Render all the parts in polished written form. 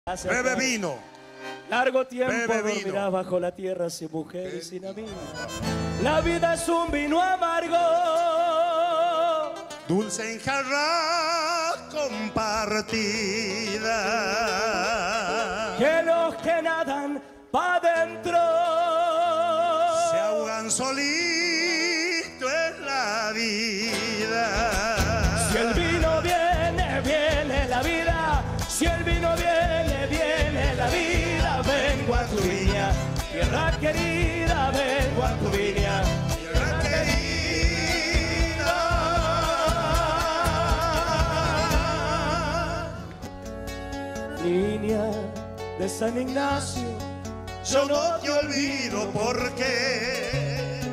Bebe vino. Largo tiempo dormirás bajo la tierra sin mujer y sin amigo. La vida es un vino amargo, dulce en jarra compartida. que los que nadan pa' dentro se ahogan solito en la vida. Si el vino viene, viene la vida. Si el vino viene, viene la vida. Vengo a tu viña, tierra querida, vengo a tu viña. Tierra querida. Niña de San Ignacio, yo no te olvido porque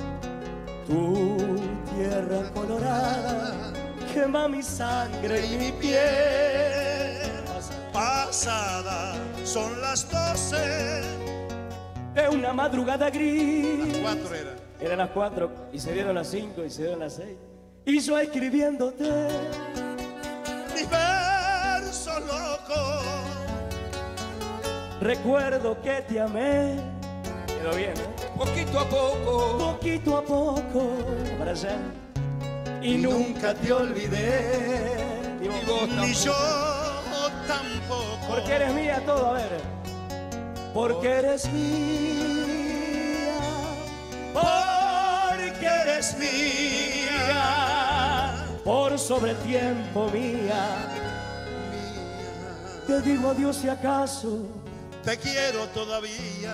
tu tierra colorada quema mi sangre y mi piel. Pasada son las 12 de una madrugada gris. 4 era. Eran las 4 y se dieron las 5 y se dieron las 6. Y yo escribiéndote mis versos locos. Recuerdo que te amé. Quedó bien, ¿eh? Poquito a poco. Poquito a poco. Para allá. Y nunca te olvidé. Ni vos Ni yo tampoco. tampoco. Porque eres mía todo, a ver. Porque eres mía. Porque eres mía. Por sobre tiempo mía. Te digo adiós si acaso. Te quiero todavía.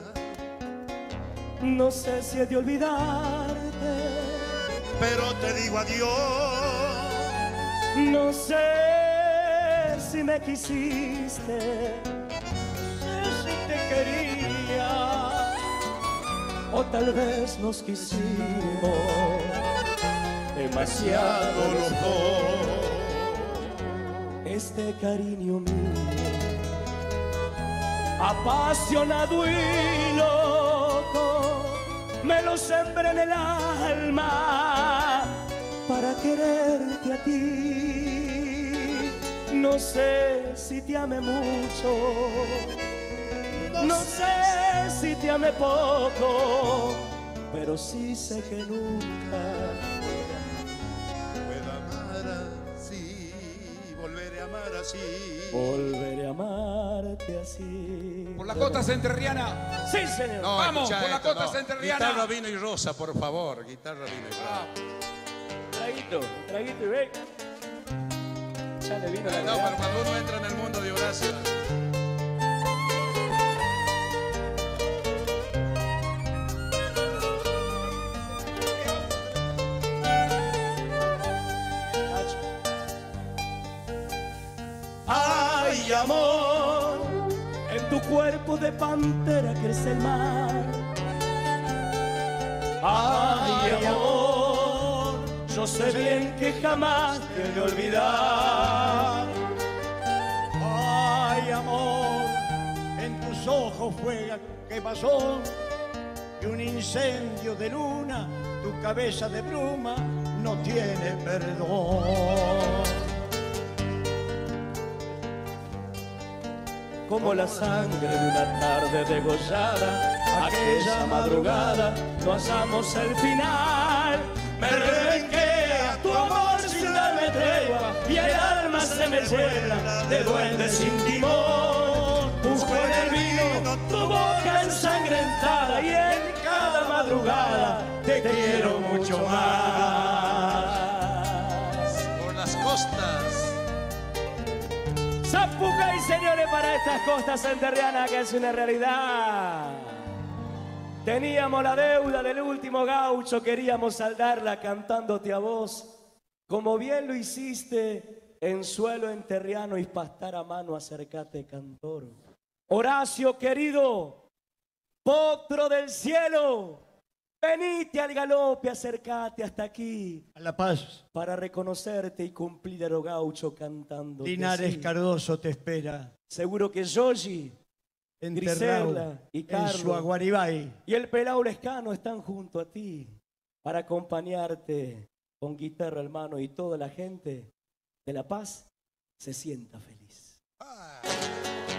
No sé si he de olvidarte. Pero te digo adiós. No sé si me quisiste. No sé si te quería. O tal vez nos quisimos demasiado los dos. Este cariño mío, apasionado y loco, me lo sembré en el alma para quererte a ti. No sé si te amé mucho, no sé si te amé poco, pero sí sé que nunca puedo amar así, volveré a amar así. volveré a amarte así. Por la costa centerriana. Sí, señor. No, Vamos, escucha por la esto, costa no. centerriana. Guitarra, vino y rosa, por favor. Guitarra, vino y rosa. Traguito y ve. Ya le vino la No, verdad. pero cuando uno entra en el mundo de Horacio. Ay, amor, en tu cuerpo de pantera crece el mar. Ay, amor, yo sé bien que jamás te he de olvidar. Ay, amor, en tus ojos fue quemazón y un incendio de luna, tu cabeza de bruma no tiene perdón. Como la sangre de una tarde degollada, aquella madrugada no hallamos el final. Me rebenqué a tu amor sin darme tregua y el alma se me llena de duendes sin timón. Busco en el vino tu boca ensangrentada y en cada madrugada te quiero mucho más. Por las costas. Zapucay, señores, para estas costas santerrianas que es una realidad. Teníamos la deuda del último gaucho, queríamos saldarla cantándote a vos. Como bien lo hiciste en suelo enterriano y pastar a mano, acércate, cantor. Horacio querido, potro del cielo, venite al galope, acércate hasta aquí. A La Paz, Para reconocerte y cumplir el gaucho cantando. Linares Cardoso te espera, Seguro que Yogi, enterrado Griselda y en Carlos su aguaribay. y el pelao Lescano están junto a ti para acompañarte con guitarra, hermano, y toda la gente de La Paz se sienta feliz. Ah.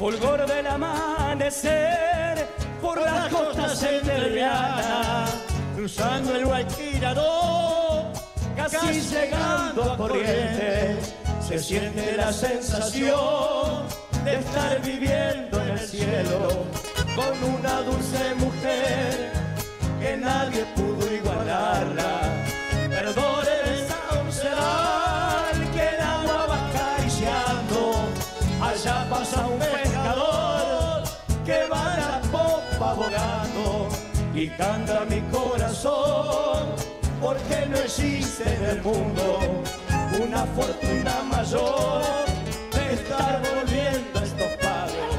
fulgor del amanecer por las costas entrerrianas, cruzando el Guayquiraró, casi llegando a Corrientes, se siente la sensación de estar viviendo en el cielo con una dulce mujer que nadie pudo igualarla. Perdone el sauceral que el agua va acariciando, allá pasa un pescador que va a la popa abogando y canta mi corazón, porque no existe en el mundo una fortuna mayor de estar volviendo a estos pagos.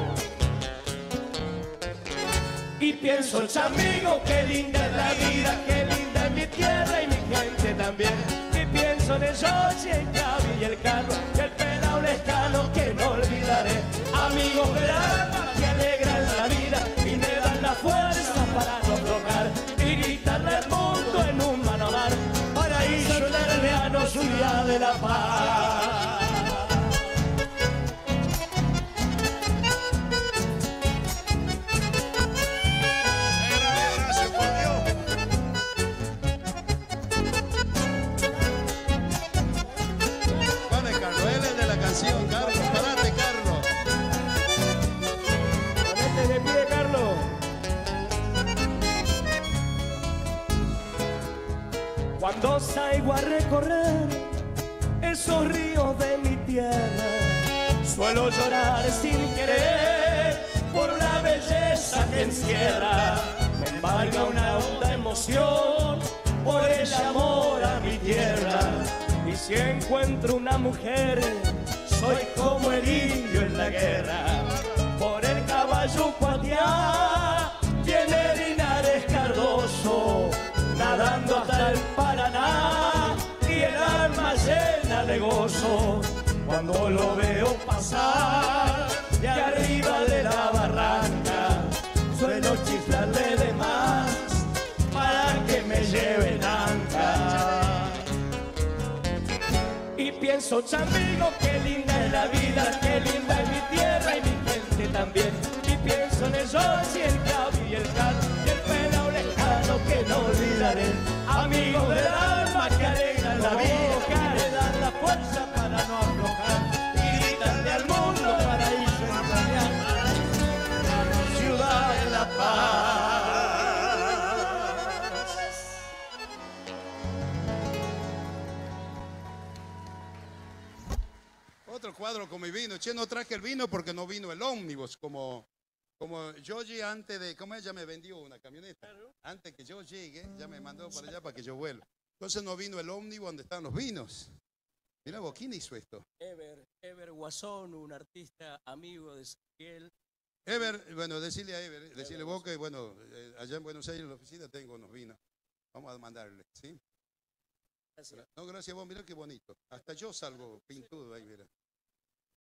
Y pienso, chamigo, qué linda es la vida, qué linda es mi tierra y mi gente también. Y pienso en el Yoshi, el Cabi y el Carlos, y el pelao Lescano que no olvidaré. Amigos del alma que alegran la vida y me dan la fuerza para no aflojar y gritarle al mundo en un mano a mano, paraíso lerneano, Zulia de la Paz. Horacio, por Dios. Vale, Carlos, él es de la canción. Carlos, parate, Carlos. Ponete de pie, Carlos. Cuando salgo a recorrer esos ríos de mi tierra, suelo llorar sin querer por la belleza que encierra. Me embarga una honda emoción por el amor a mi tierra. Y si encuentro una mujer, soy como el indio en la guerra. Por el caballo Cuatiá viene Linares Cardoso, nadando hasta el Paraná y el alma llena de gozo cuando lo veo pasar de arriba de la barranca. Suelo chiflarle de más para que me lleven anca. Y pienso, chamigo, qué linda es la vida, qué linda es mi tierra y mi gente también. Y pienso en el Yoshi, el Cabi y el Carlos y el pelao Lescano que no olvidaré. Amigos del alma que alegran la vida, que me dan la fuerza para no aflojar y gritarle al mundo paraíso entrañable, ciudad de la paz. Otro cuadro con mi vino. Che, no traje el vino porque no vino el ómnibus. Como Yogi antes de... ¿Cómo ella me vendió una camioneta? Antes que yo llegue, ya me mandó para allá para que yo vuelva. Entonces no vino el ómnibus donde están los vinos. Mira vos, ¿quién hizo esto? Ever Guasón, un artista amigo de Ezequiel. Ever, bueno, decirle a Ever, decirle vos que, bueno, allá en Buenos Aires en la oficina tengo unos vinos. Vamos a mandarle, ¿sí? Gracias. No, gracias a vos, mira qué bonito. Hasta yo salgo pintudo ahí, mira.